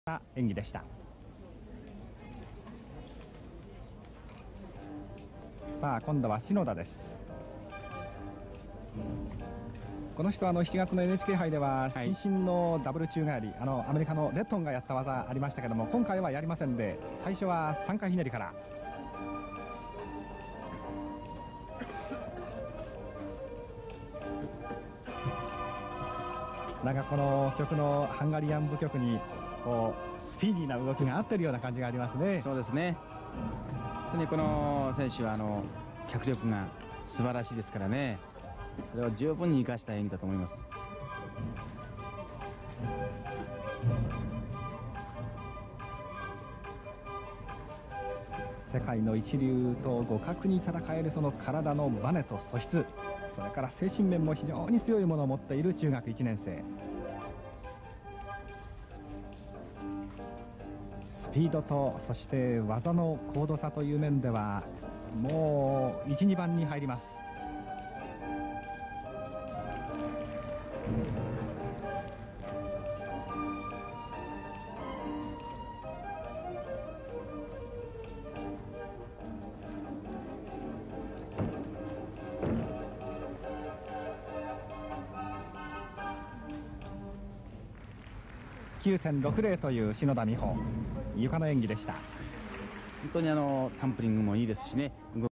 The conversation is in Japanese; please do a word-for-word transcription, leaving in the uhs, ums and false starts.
な演技でした。さあ今度は篠田です。この人はあのしちがつの エヌエイチケー 杯では伸身のダブル宙返り、あのアメリカのレットンがやった技ありましたけども、今回はやりませんで、最初はさんかいひねりから。なんかこの曲のハンガリアン舞曲にこうスピーディーな動きが合ってるような感じがありますね。 そうですね。本当にこの選手はあの脚力が素晴らしいですからね、それを十分に生かした演技だと思います。 世界の一流と互角に戦えるその体のバネと素質、それから精神面も非常に強いものを持っている中学いちねん生。スピードとそして技の高度差という面ではもういち、にばんに入ります。きゅうてんろくぜろ という篠田美帆、床の演技でした。 本当にあのタンプリングもいいですしね。